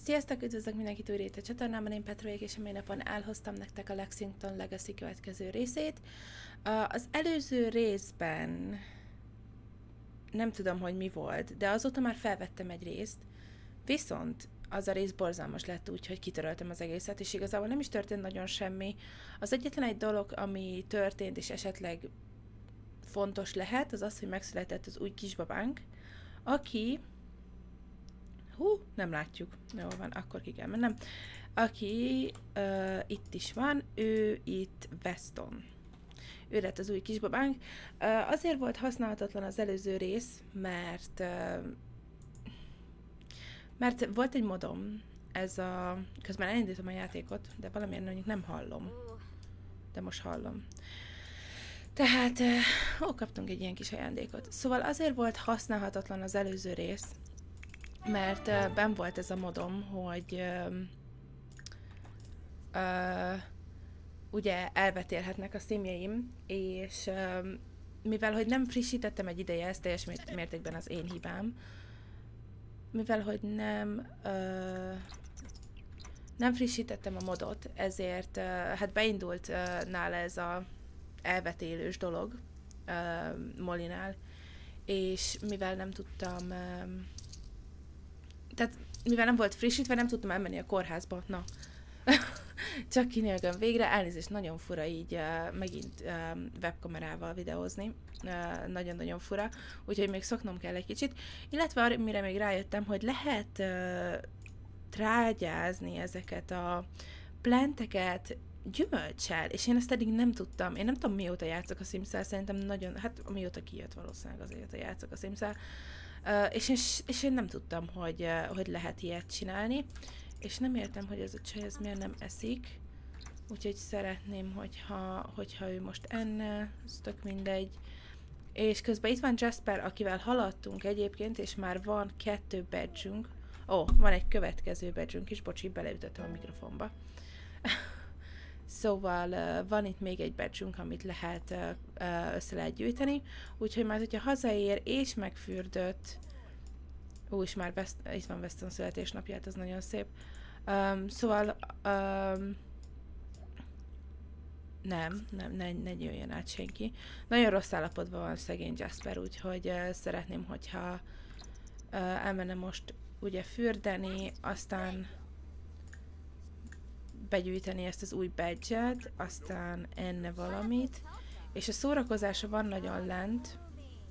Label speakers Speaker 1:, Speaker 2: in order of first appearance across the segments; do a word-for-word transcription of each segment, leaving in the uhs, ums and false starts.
Speaker 1: Sziasztok, üdvözlök mindenkit újra itt a csatornámon, én Petra vagyok, és a mai napon elhoztam nektek a Lexington Legacy következő részét. Az előző részben nem tudom, hogy mi volt, de azóta már felvettem egy részt, viszont az a rész borzalmas lett úgy, hogy kitöröltem az egészet, és igazából nem is történt nagyon semmi. Az egyetlen egy dolog, ami történt, és esetleg fontos lehet, az az, hogy megszületett az új kisbabánk, aki... Hú, nem látjuk. Jó van, akkor ki kell mennem. Aki uh, itt is van, ő itt Weston. Ő lett az új kisbabánk. Uh, azért volt használhatatlan az előző rész, mert uh, mert volt egy modom, ez a... Közben elindítom a játékot, de valamiért mondjuk nem hallom. De most hallom. Tehát, uh, ó, kaptunk egy ilyen kis ajándékot. Szóval azért volt használhatatlan az előző rész, mert uh, benn volt ez a modom, hogy uh, uh, ugye elvetélhetnek a szimjeim, és uh, mivel hogy nem frissítettem egy ideje, ez teljes mértékben az én hibám, mivel hogy nem uh, nem frissítettem a modot, ezért uh, hát beindult uh, nála ez a elvetélős dolog uh, Molinál, és mivel nem tudtam uh, tehát mivel nem volt frissítve, nem tudtam elmenni a kórházba, na. Csak kinélgöm végre, elnézést, nagyon fura így uh, megint uh, webkamerával videózni, nagyon-nagyon uh, fura, úgyhogy még szoknom kell egy kicsit, illetve mire még rájöttem, hogy lehet uh, trágyázni ezeket a planteket gyümölccsel, és én ezt eddig nem tudtam, én nem tudom mióta játszok a Sims-szel, szerintem nagyon, hát mióta kijött valószínűleg azért játszok a Sims-szel, Uh, és, és, és én nem tudtam, hogy, uh, hogy lehet ilyet csinálni, és nem értem, hogy ez a csaj ez miért nem eszik, úgyhogy szeretném, hogyha, hogyha ő most enne, ez tök mindegy. És közben itt van Jasper, akivel haladtunk egyébként, és már van kettő badge-ünk. Ó, oh, van egy következő badge-ünk is, bocsi, beleütöttem a mikrofonba. Szóval uh, van itt még egy badge-ünk, amit lehet uh, uh, össze lehet gyűjteni, úgyhogy már, hogyha hazaér és megfürdött, ó, és már West, itt van Weston születésnapját, az nagyon szép. Um, szóval um, nem, nem, ne, ne jöjjön át senki. Nagyon rossz állapotban van szegény Jasper, úgyhogy uh, szeretném, hogyha uh, elmenne most ugye fürdeni, aztán begyűjteni ezt az új badge-et, aztán enne valamit, és a szórakozása van nagyon lent,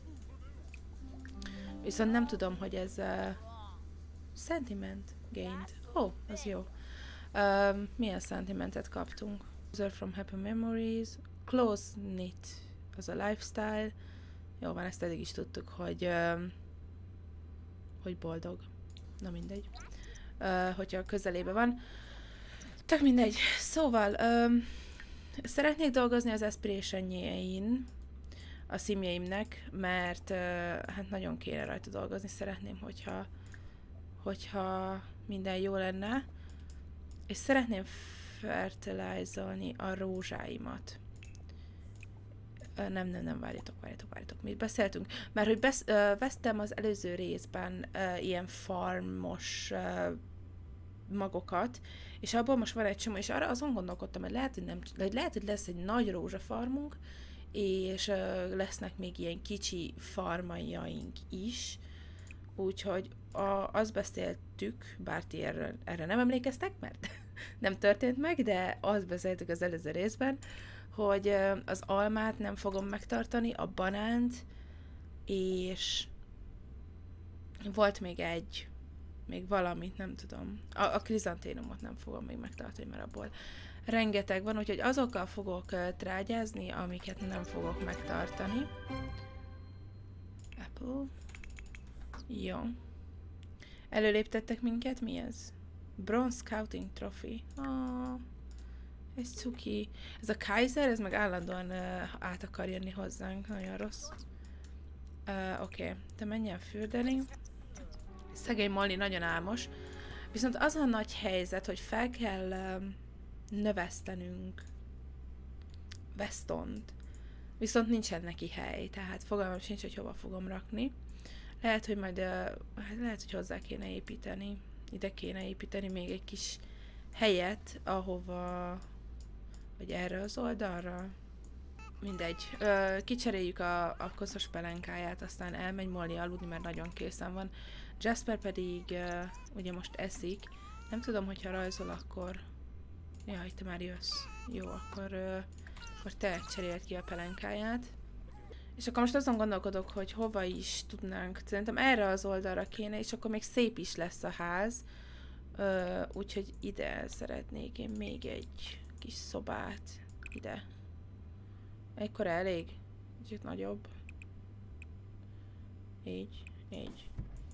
Speaker 1: viszont nem tudom, hogy ez uh, sentiment gained. Ó, oh, az jó. Uh, milyen sentimentet kaptunk? User from happy memories, close knit, az a lifestyle. Jó van, ezt eddig is tudtuk, hogy uh, hogy boldog. Na mindegy. Uh, hogyha közelébe van. Tök mindegy. Szóval, öm, szeretnék dolgozni az aspiration-jein a szimjeimnek, mert ö, hát nagyon kéne rajta dolgozni. Szeretném, hogyha, hogyha minden jó lenne. És szeretném fertilizálni a rózsáimat. Ö, nem, nem, nem, várjatok, várjatok, várjatok. Mit beszéltünk? Mert hogy besz, ö, vesztem az előző részben ö, ilyen farmos ö, magokat, és abból most van egy csomó, és arra azon gondolkodtam, hogy lehet, hogy, nem, hogy lehet, hogy lesz egy nagy rózsafarmunk, és uh, lesznek még ilyen kicsi farmajaink is, úgyhogy a, azt beszéltük, bár ti erre, erre nem emlékeztek, mert nem történt meg, de azt beszéltük az előző részben, hogy uh, az almát nem fogom megtartani, a banánt, és volt még egy még valamit, nem tudom. A, a krizanténumot nem fogom még megtartani, mert abból rengeteg van, úgyhogy azokkal fogok uh, trágyázni, amiket nem fogok megtartani. Apple. Jó. Előléptettek minket? Mi ez? Bronze Scouting Trophy. Oh, ez cuki. Ez a Kaiser, ez meg állandóan uh, át akar jönni hozzánk. Nagyon rossz. Uh, Oké, okay. Te menj el fürdeni. Szegény Molly nagyon álmos, viszont az a nagy helyzet, hogy fel kell um, növesztenünk Westont, viszont nincsen neki hely, tehát fogalmam sincs, hogy hova fogom rakni. Lehet, hogy majd, uh, lehet, hogy hozzá kéne építeni, ide kéne építeni még egy kis helyet, ahova, vagy erre az oldalra. Mindegy. Ö, kicseréljük a, a koszos pelenkáját, aztán elmegy Molly aludni, mert nagyon készen van. Jasper pedig ö, ugye most eszik. Nem tudom, hogyha rajzol, akkor... Jaj, te már jössz. Jó, akkor, ö, akkor te cseréld ki a pelenkáját. És akkor most azon gondolkodok, hogy hova is tudnánk. Szerintem erre az oldalra kéne, és akkor még szép is lesz a ház. Ö, úgyhogy ide szeretnék én még egy kis szobát. Ide. Ekkor elég? Kicsit nagyobb. Így, így.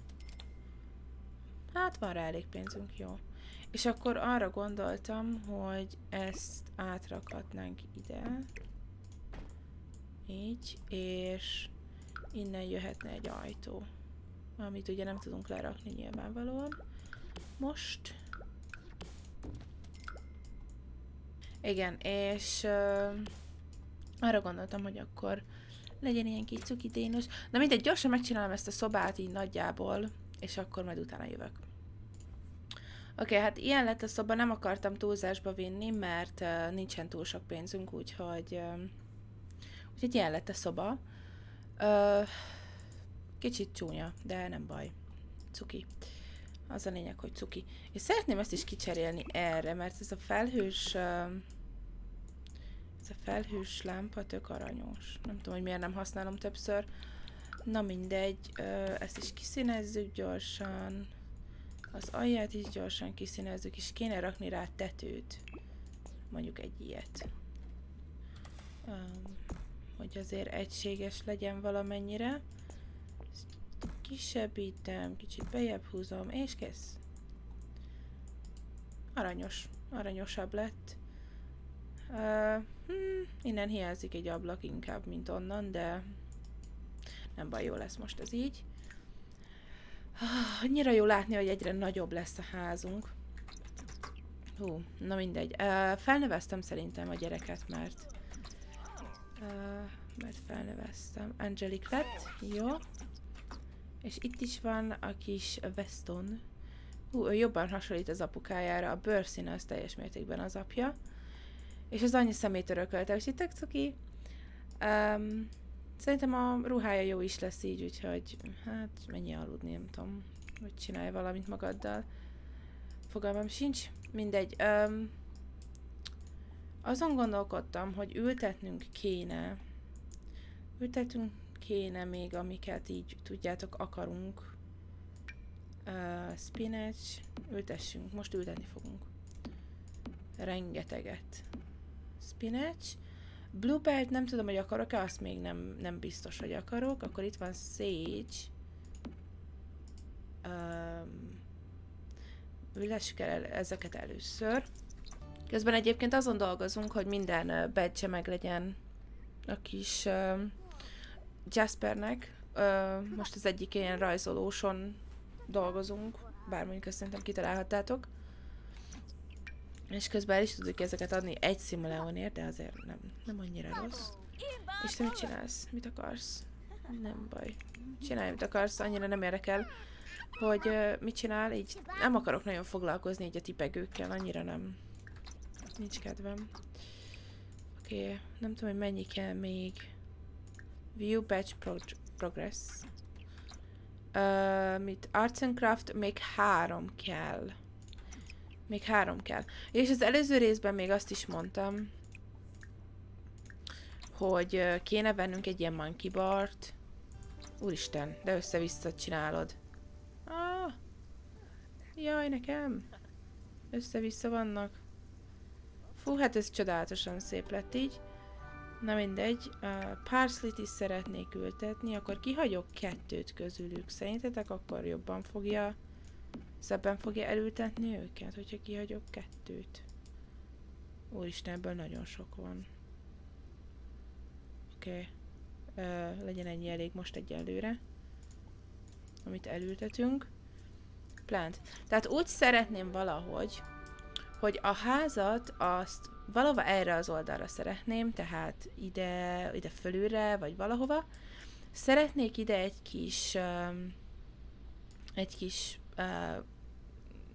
Speaker 1: Hát van rá elég pénzünk, jó. És akkor arra gondoltam, hogy ezt átrakhatnánk ide. Így, és innen jöhetne egy ajtó. Amit ugye nem tudunk lerakni nyilvánvalóan. Most. Igen, és uh, arra gondoltam, hogy akkor legyen ilyen kis cuki dénus. Na mindegy, gyorsan megcsinálom ezt a szobát így nagyjából, és akkor majd utána jövök. Oké, okay, hát ilyen lett a szoba, nem akartam túlzásba vinni, mert uh, nincsen túl sok pénzünk, úgyhogy, uh, úgyhogy ilyen lett a szoba. Uh, kicsit csúnya, de nem baj. Cuki. Az a lényeg, hogy cuki. És szeretném ezt is kicserélni erre, mert ez a felhős... Uh, ez a felhős lámpa tök aranyos. Nem tudom, hogy miért nem használom többször. Na mindegy, uh, ezt is kiszínezzük gyorsan. Az alját is gyorsan kiszínezzük, és kéne rakni rá tetőt. Mondjuk egy ilyet. Um, hogy azért egységes legyen valamennyire. Kisebbítem, kicsit bejebb húzom, és kész. Aranyos. Aranyosabb lett. Uh, hmm, innen hiányzik egy ablak inkább, mint onnan, de nem baj, jó lesz most ez így. Annyira jó látni, hogy egyre nagyobb lesz a házunk. Hú, na mindegy. Uh, felneveztem szerintem a gyereket, mert... Uh, mert felneveztem. Angelic lett, jó. És itt is van a kis Weston. Hú, ő jobban hasonlít az apukájára. A bőrszíne az teljes mértékben az apja. És az annyi szemét örökölte, úgyhogy tök cuki. Um, Szerintem a ruhája jó is lesz így, úgyhogy hát menj aludni, nem tudom, hogy csinálj valamit magaddal. Fogalmam sincs. Mindegy. Um, azon gondolkodtam, hogy ültetnünk kéne. Ültetünk kéne még, amiket így, tudjátok, akarunk. Uh, spinach. Ültessünk. Most ültetni fogunk. Rengeteget. Spinach. Bluebell, nem tudom, hogy akarok-e, azt még nem, nem biztos, hogy akarok. Akkor itt van Sage. Um, Villessük el ezeket először. Közben egyébként azon dolgozunk, hogy minden uh, badge meg legyen a kis uh, Jaspernek. Uh, most az egyik ilyen rajzolóson dolgozunk, bár mondjuk ezt szerintem kitalálhattátok. És közben el is tudjuk ezeket adni egy simoleonért, de azért nem, nem annyira rossz. És te mit csinálsz? Mit akarsz? Nem baj. Csinálj, mit akarsz, annyira nem érdekel, hogy uh, mit csinál, így nem akarok nagyon foglalkozni így a tipegőkkel, annyira nem. Nincs kedvem. Oké, okay. Nem tudom, hogy mennyi kell még. View batch prog progress. Uh, mit? Arts and Craft, még három kell. Még három kell. És az előző részben még azt is mondtam, hogy kéne vennünk egy ilyen monkey bart. Úristen, de össze-vissza csinálod. Ah, jaj, nekem. Össze-vissza vannak. Fú, hát ez csodálatosan szép lett így. Na mindegy. Uh, Parsley-t is szeretnék ültetni, akkor kihagyok kettőt közülük. Szerintetek akkor jobban fogja... Szebben fogja elültetni őket, hogyha kihagyok kettőt. Úristen, ebből nagyon sok van. Oké. Okay. Uh, legyen ennyi elég most egyelőre. Amit elültetünk. Plant. Tehát úgy szeretném valahogy, hogy a házat azt valahova erre az oldalra szeretném, tehát ide, ide fölülre, vagy valahova. Szeretnék ide egy kis... Um, egy kis... Uh,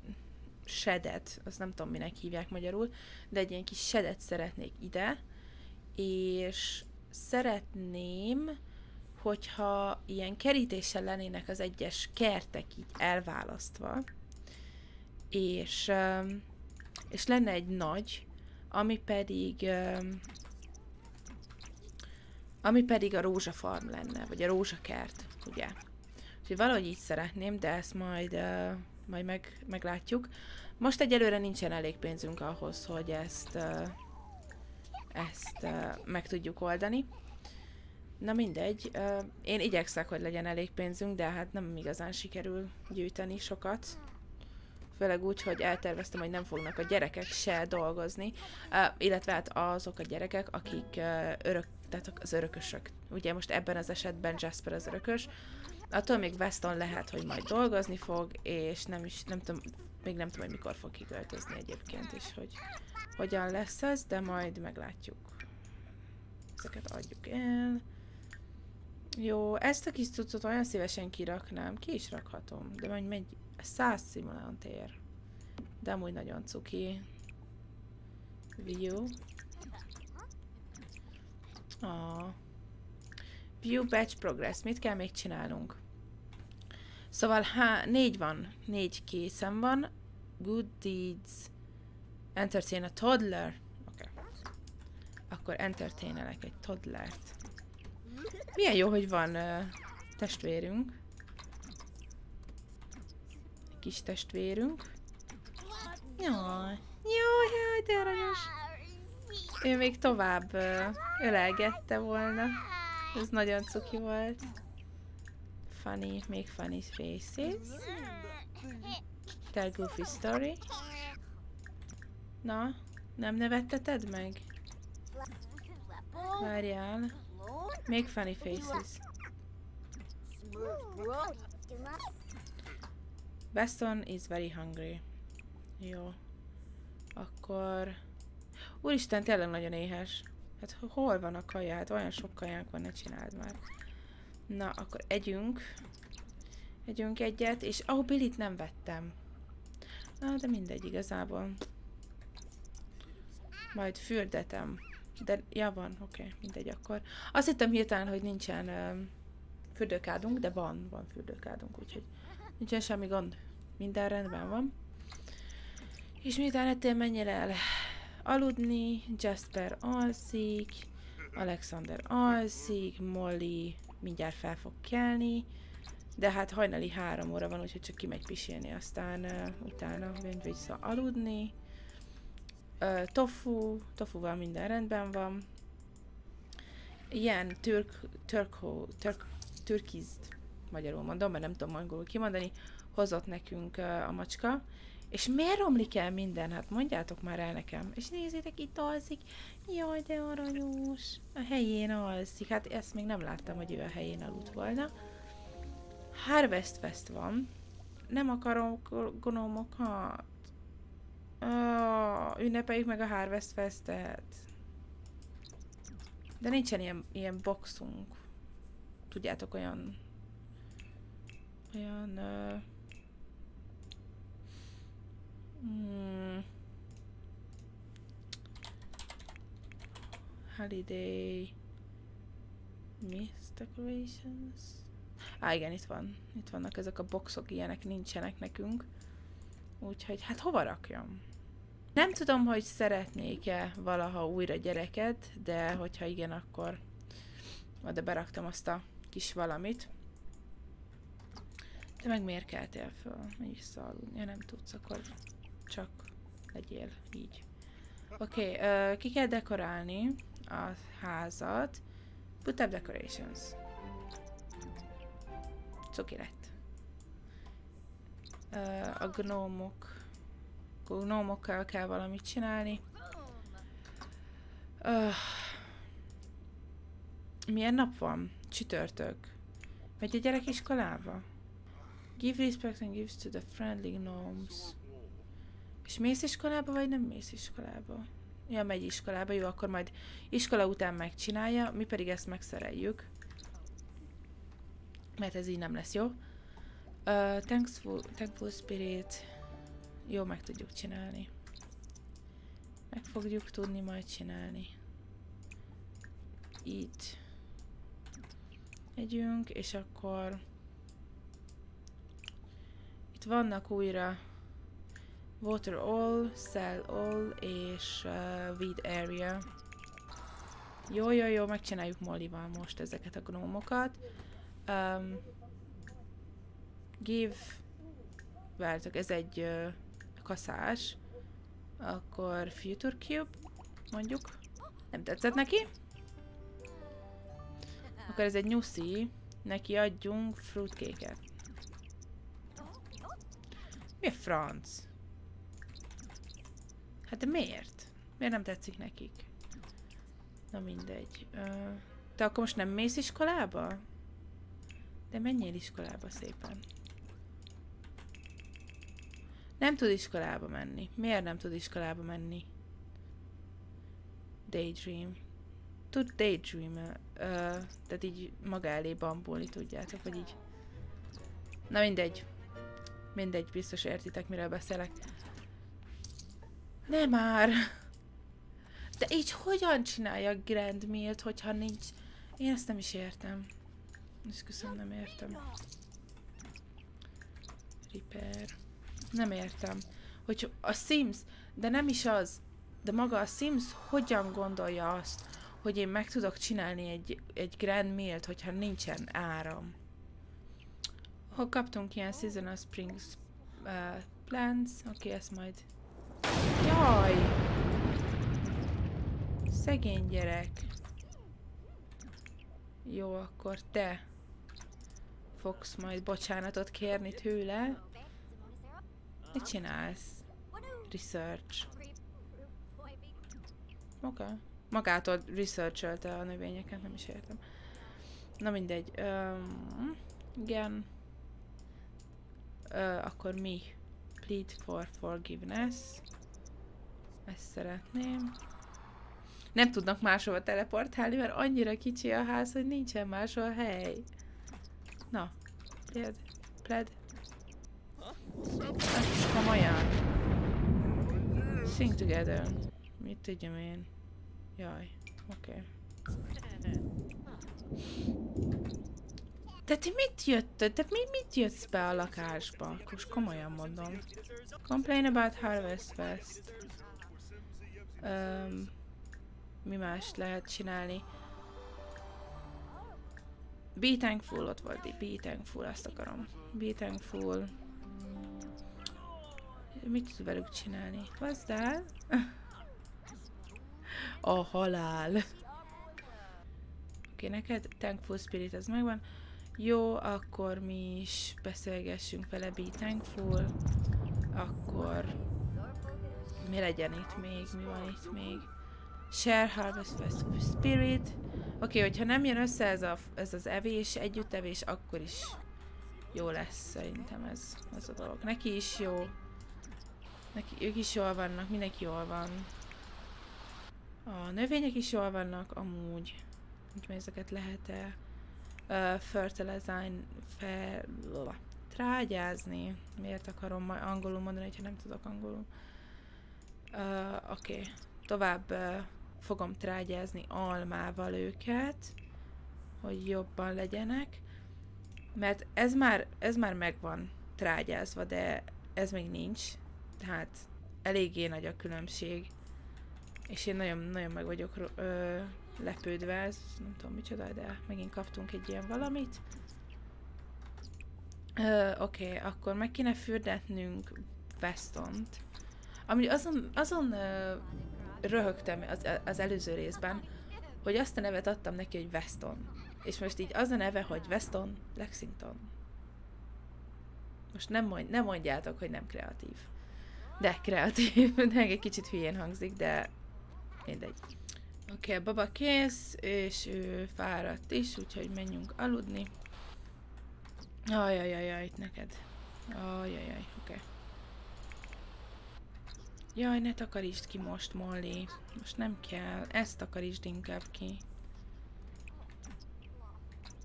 Speaker 1: sedet, azt nem tudom minek hívják magyarul, de egy ilyen kis sedet szeretnék ide, és szeretném, hogyha ilyen kerítéssel lennének az egyes kertek így elválasztva, és, és lenne egy nagy, ami pedig ami pedig a rózsafarm lenne, vagy a rózsakert, ugye. Úgyhogy valahogy így szeretném, de ezt majd, uh, majd meg, meglátjuk. Most egyelőre nincsen elég pénzünk ahhoz, hogy ezt, uh, ezt uh, meg tudjuk oldani. Na mindegy, uh, én igyekszek, hogy legyen elég pénzünk, de hát nem igazán sikerül gyűjteni sokat. Főleg úgy, hogy elterveztem, hogy nem fognak a gyerekek se dolgozni, uh, illetve hát azok a gyerekek, akik uh, örök, tehát az örökösök. Ugye most ebben az esetben Jasper az örökös. Attól még Weston lehet, hogy majd dolgozni fog, és nem is, nem tudom, még nem tudom, hogy mikor fog kiköltözni egyébként, és hogy hogyan lesz ez, de majd meglátjuk. Ezeket adjuk el. Jó, ezt a kis cuccot olyan szívesen kiraknám, ki is rakhatom, de majd megy száz simoleont ér. De amúgy nagyon cuki. View. Ah. View batch progress. Mit kell még csinálnunk? Szóval há, négy van. Négy készen van. Good deeds. Entertain a toddler. Oké. Okay. Akkor entertainelek egy toddlert. Milyen jó, hogy van uh, testvérünk. Egy kis testvérünk. Jaj. Jaj, jaj, de aranyos. Ő még tovább uh, ölelgette volna. Ez nagyon cuki volt. Funny, make funny faces. Tell goofy story. Na, nem nevetteted meg? Várjál. Make funny faces. Weston is very hungry. Jó. Akkor... Úristen, tényleg nagyon éhes. Hát hol van a kaja? Hát olyan sok kajánk van, ne csináld már. Na, akkor együnk. Együnk egyet, és... Ó, oh, Billit nem vettem. Na, de mindegy igazából. Majd fürdetem. De, ja van, oké, okay, mindegy akkor. Azt hittem hirtelen, hogy nincsen um, fürdőkádunk, de van, van fürdőkádunk, úgyhogy nincsen semmi gond. Minden rendben van. És miután ettél, menjél el aludni, Jasper alszik, Alexander alszik, Molly mindjárt fel fog kelni, de hát hajnali három óra van, úgyhogy csak kimegy pisilni, aztán uh, utána jön vissza aludni. Uh, tofu, tofuval minden rendben van. Ilyen türk, türko, türk, türkizd, magyarul mondom, mert nem tudom angolul kimondani, hozott nekünk uh, a macska. És miért romlik el minden? Hát mondjátok már el nekem. És nézzétek, itt alszik. Jaj, de aranyos. A helyén alszik. Hát ezt még nem láttam, hogy ő a helyén aludt volna. Harvest Fest van. Nem akarom gnómokat. Oh, ünnepeljük meg a Harvest Festet. De nincsen ilyen, ilyen boxunk. Tudjátok, olyan... Olyan... Uh, Hmm. Holiday Mist Decorations. Á, igen, itt van. Itt vannak ezek a boxok, ilyenek nincsenek nekünk. Úgyhogy, hát hova rakjam? Nem tudom, hogy szeretnék-e valaha újra gyereket, de hogyha igen, akkor oda beraktam azt a kis valamit. De meg miért keltél föl? Menj visszaaludni. Ja, nem tudsz, akkor csak legyél így. Oké, okay, uh, ki kell dekorálni a házat. Put up decorations. Cuki lett. Uh, a gnómok. A gnómokkal kell valamit csinálni. Uh, milyen nap van? Csütörtök. Megy a gyerek iskolába? Give respect and gives to the friendly gnomes. És mész iskolába, vagy nem mész iskolába? Ja, megy iskolába, jó, akkor majd iskola után megcsinálja, mi pedig ezt megszereljük. Mert ez így nem lesz jó. Uh, thankful, thankful spirit. jó, meg tudjuk csinálni. Meg fogjuk tudni majd csinálni. Itt megyünk, és akkor itt vannak újra Water All, Cell All és uh, Weed Area. Jó, jó, jó, megcsináljuk Mollyval most ezeket a gnómokat. Um, give, várjátok, ez egy uh, kaszás. Akkor Future Cube, mondjuk. Nem tetszett neki. Akkor ez egy nyuszi. Neki adjunk fruitcake-et. Mi a franc? Hát de miért? Miért nem tetszik nekik? Na mindegy. Uh, te akkor most nem mész iskolába? De menjél iskolába szépen. Nem tud iskolába menni. Miért nem tud iskolába menni? Daydream. Tud daydream. Uh, tehát így maga elé bambulni, tudjátok, vagy így. Na mindegy. Mindegy, biztos értitek, miről beszélek. Nem már! De így hogyan csinálja a Grand Meal-t, hogyha nincs... Én ezt nem is értem. És köszönöm, nem értem. Repair. Nem értem. Hogy a Sims, de nem is az, de maga a Sims hogyan gondolja azt, hogy én meg tudok csinálni egy, egy Grand Meal-t, hogyha nincsen áram. Hol kaptunk ilyen Seasonal Springs uh, plants? Oké, okay, ezt majd... Jaj! Szegény gyerek. Jó, akkor te fogsz majd bocsánatot kérni tőle. Mit csinálsz? Research. Oké. Okay. Magától researchelte a növényeket, nem is értem. Na mindegy. Um, igen. Uh, akkor mi? Plead for forgiveness. Ezt szeretném. Nem tudnak máshova teleportálni, mert annyira kicsi a ház, hogy nincsen máshol hely. Na. Pled. Pled. Hát, komolyan. Sing together. Mit tudjam én? Jaj. Oké. Okay. De te mit jötted? Te mi, mit jössz be a lakásba? Most komolyan mondom. Complain about Harvest Fest. Um, mi mást lehet csinálni? Be thankful, ott volt. Be thankful, azt akarom. Be thankful. Mit tud velük csinálni? Gazdál? A halál. Oké, okay, neked thankful spirit, ez megvan. Jó, akkor mi is beszélgessünk vele, be thankful. Akkor mi legyen itt még? Mi van itt még? Share Harvest Fest Spirit. Oké, okay, hogyha nem jön össze ez, a, ez az evés, együttevés, akkor is jó lesz szerintem ez, ez a dolog. Neki is jó. Neki, ők is jól vannak, mindenki jól van. A növények is jól vannak, amúgy. Úgyhogy ezeket lehet-e uh, fertilizni, fer, trágyázni. Miért akarom majd angolul mondani, hogyha nem tudok angolul. Uh, Oké, okay. Tovább uh, fogom trágyázni almával őket, hogy jobban legyenek. Mert ez már, ez már megvan trágyázva, de ez még nincs. Tehát eléggé nagy a különbség. És én nagyon, nagyon meg vagyok ö, lepődve, ez nem tudom micsoda, de megint kaptunk egy ilyen valamit. Oké, okay, akkor meg kéne fürdetnünk Westont. Ami azon, azon ö, röhögtem az, az előző részben, hogy azt a nevet adtam neki, hogy Weston. És most így az a neve, hogy Weston Lexington. Most nem, mond, nem mondjátok, hogy nem kreatív. De kreatív, de egy kicsit hülyén hangzik, de mindegy. Oké, okay, a baba kész, és ő fáradt is, úgyhogy menjünk aludni. Ajajajaj, itt neked. Ajajaj, oké. Okay. Jaj, ne takarítsd ki most, Molly. Most nem kell. Ezt takarítsd inkább ki.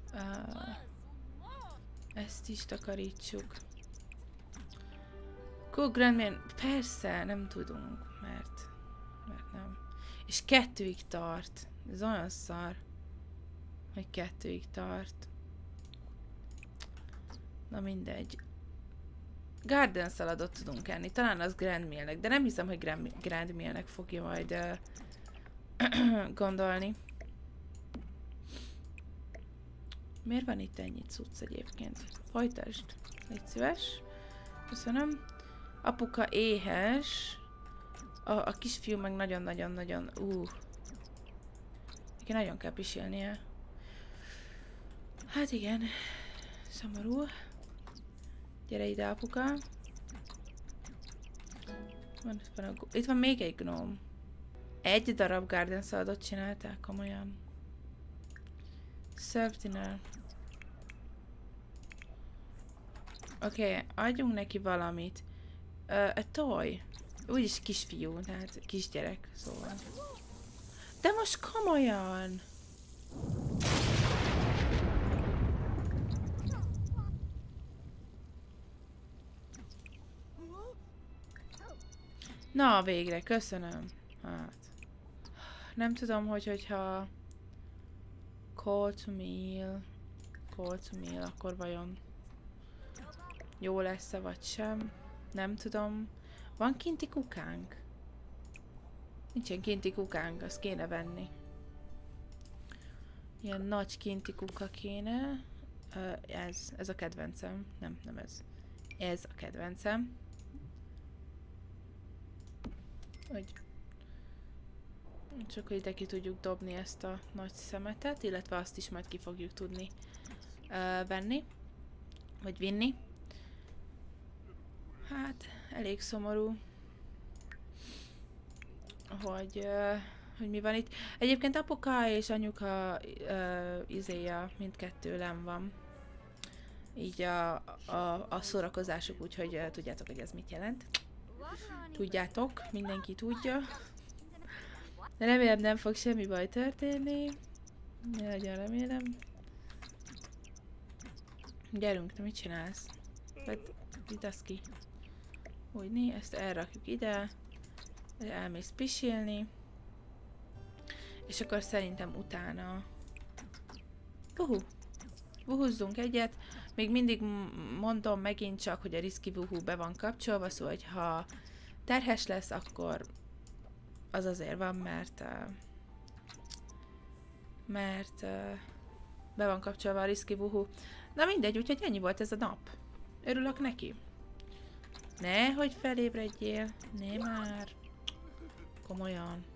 Speaker 1: Uh, ezt is takarítsuk. Cool Grandman, persze, nem tudunk, mert, mert nem. És kettőig tart. Ez olyan szar, hogy kettőig tart. Na mindegy. Garden szaladot tudunk enni, talán az Grand Mealnek, de nem hiszem, hogy Grand, Grand Mealnek fogja majd uh, gondolni. Miért van itt ennyi cucc egyébként? Folytasd, légy szíves. Köszönöm. Apuka éhes. A, a kisfiú meg nagyon-nagyon-nagyon... Uh. Neki nagyon kell pisilnie. Hát igen. Szomorú. Gyere ide, apuka. Van, van a, itt van még egy gnóm. Egy darab garden szaladot csinálták, komolyan. Serve dinner. Oké, okay, adjunk neki valamit. Uh, a toy. Úgyis kisfiú, tehát kisgyerek, szóval. De most komolyan! Na, végre, köszönöm. Hát. Nem tudom, hogy hogyha call to meal, call to meal, akkor vajon jó lesz-e vagy sem. Nem tudom. Van kinti kukánk? Nincsen kinti kukánk, azt kéne venni. Ilyen nagy kinti kuka kéne. Uh, ez, ez a kedvencem. Nem, nem ez. Ez a kedvencem. Hogy csak hogy ide ki tudjuk dobni ezt a nagy szemetet, illetve azt is majd ki fogjuk tudni uh, venni, vagy vinni. Hát, elég szomorú, hogy, uh, hogy mi van itt. Egyébként apuka és anyuka uh, izéja mindkettő len van. Így a, a, a szórakozásuk, úgyhogy uh, tudjátok, hogy ez mit jelent. Tudjátok, mindenki tudja. De remélem nem fog semmi baj történni. Nagyon remélem. Gyerünk, te mit csinálsz? Vidd azt ki. Úgy né, ezt elrakjuk ide. Elmész pisilni. És akkor szerintem utána... Vuhu! Vuhuzzunk egyet. Még mindig mondom megint csak, hogy a Risky Vuhu be van kapcsolva, szóval hogy ha terhes lesz, akkor az azért van, mert uh, mert uh, be van kapcsolva a Risky Vuhu. Na mindegy, úgyhogy ennyi volt ez a nap. Örülök neki. Ne, hogy felébredjél. Ne már. Komolyan.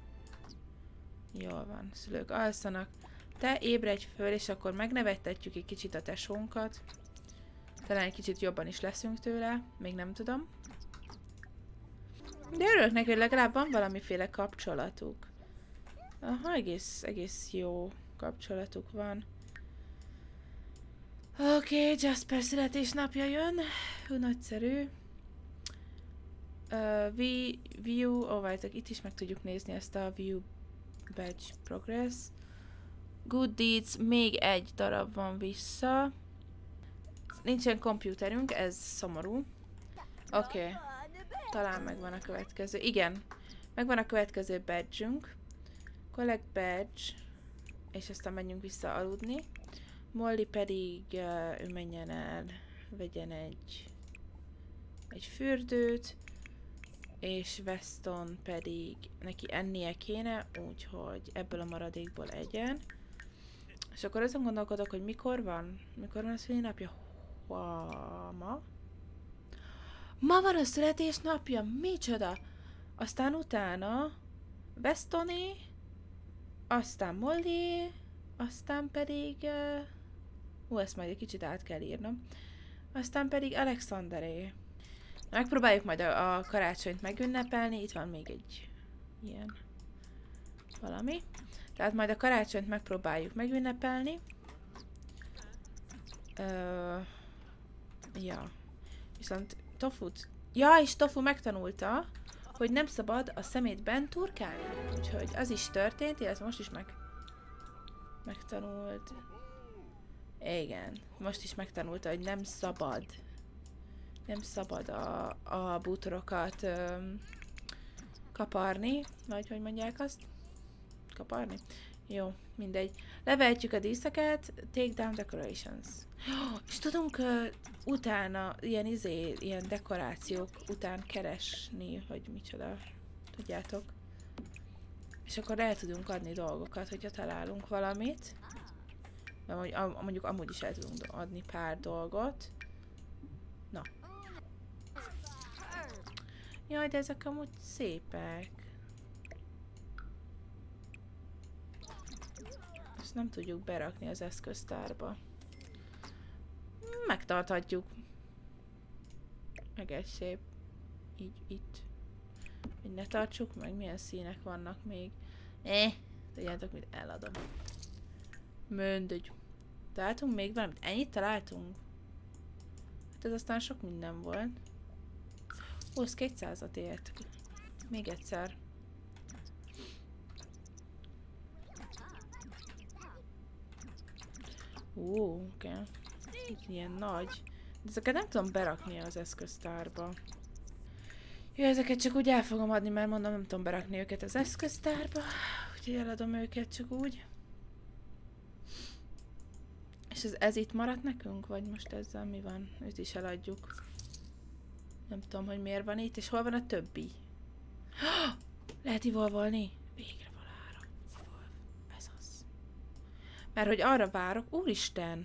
Speaker 1: Jól van, szülők alszanak. Te ébredj föl, és akkor megnevettetjük egy kicsit a tesónkat. Talán egy kicsit jobban is leszünk tőle. Még nem tudom. De örülök neki, hogy legalább van valamiféle kapcsolatuk. Aha, egész, egész jó kapcsolatuk van. Oké, okay, Jasper születésnapja jön. Hú, nagyszerű. Uh, view, ó, oh, várjátok, itt is meg tudjuk nézni ezt a View Badge Progress. Good Deeds, még egy darab van vissza. Nincsen komputerünk, ez szomorú. Oké. Okay. Talán megvan a következő. Igen. Megvan a következő badge-ünk. Collect badge. És aztán menjünk vissza aludni. Molly pedig uh, ő menjen el, vegyen egy egy fürdőt. És Weston pedig neki ennie kéne, úgyhogy ebből a maradékból egyen. És akkor azon gondolkodok, hogy mikor van? Mikor van a szülinapja? Ma? Ma van a születésnapja? Micsoda? Aztán utána Westoné, aztán Molly, aztán pedig... Uh, ú, ezt majd egy kicsit át kell írnom. Aztán pedig Alexanderé. Megpróbáljuk majd a, a karácsonyt megünnepelni. Itt van még egy ilyen valami. Tehát majd a karácsonyt megpróbáljuk megünnepelni. Uh, ja. Viszont Tofut... Ja, és Tofu megtanulta, hogy nem szabad a szemétben turkálni. Úgyhogy az is történt, illetve most is meg... megtanult. Igen. Most is megtanulta, hogy nem szabad. Nem szabad a, a bútorokat öm, kaparni, vagy hogy mondják azt? Kaparni? Jó, mindegy. Levehetjük a díszeket, take down decorations. Oh, és tudunk uh, utána ilyen izé, ilyen dekorációk után keresni, hogy micsoda, tudjátok. És akkor el tudunk adni dolgokat, hogyha találunk valamit. Vagy mondjuk amúgy is el tudunk adni pár dolgot. Na. Jaj, de ezek amúgy szépek. Ezt nem tudjuk berakni az eszköztárba. Megtarthatjuk. Meg egy szép. Így, itt. Hogy ne tartsuk meg, milyen színek vannak még. Eh, tudjátok mit, eladom. Mindegy. Találtunk még valamit? Ennyit találtunk? Hát ez aztán sok minden volt. Ó, ez kétszázat ért. Még egyszer. Ó, oké. Okay. Ilyen nagy. De ezeket nem tudom berakni az eszköztárba. Jó, ezeket csak úgy el fogom adni, mert mondom, nem tudom berakni őket az eszköztárba. Úgyhogy eladom őket csak úgy. És ez, ez itt maradt nekünk? Vagy most ezzel mi van? Őt is eladjuk. Nem tudom, hogy miért van itt, és hol van a többi? Lehet evolvolni? Végre valahára. Ez az. Mert hogy arra várok. Úristen!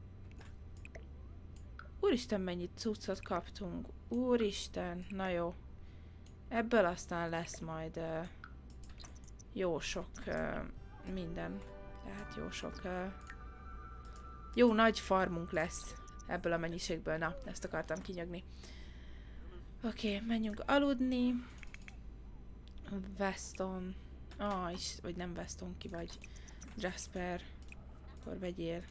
Speaker 1: Úristen, mennyit cuccot kaptunk. Úristen, na jó. Ebből aztán lesz majd uh, jó sok uh, minden. Tehát jó sok... Uh, jó nagy farmunk lesz ebből a mennyiségből. Na, ezt akartam kinyögni. Oké, okay, menjünk aludni. Weston. Ah, is, vagy nem Weston, ki vagy. Jasper. Akkor vegyél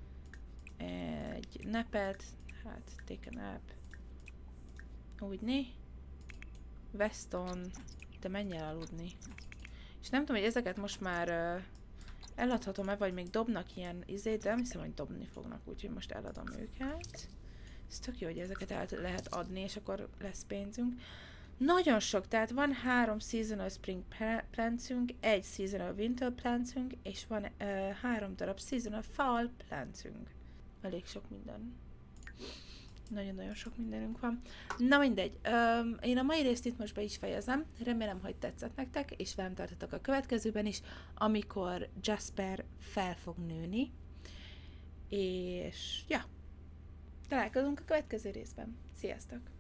Speaker 1: egy nepet. Hát, take a nap. Úgy né. Weston. De menj el aludni. És nem tudom, hogy ezeket most már uh, eladhatom-e, vagy még dobnak ilyen izét, de nem hiszem, hogy dobni fognak, úgyhogy most eladom őket. Ez tök jó, hogy ezeket el lehet adni, és akkor lesz pénzünk. Nagyon sok, tehát van három seasonal spring plantünk, egy seasonal winter plantünk, és van uh, három darab seasonal fall plantünk. Elég sok minden. Nagyon-nagyon sok mindenünk van. Na mindegy, um, én a mai részt itt most be is fejezem. Remélem, hogy tetszett nektek, és velem tartotok a következőben is, amikor Jasper fel fog nőni. És ja, találkozunk a következő részben. Sziasztok!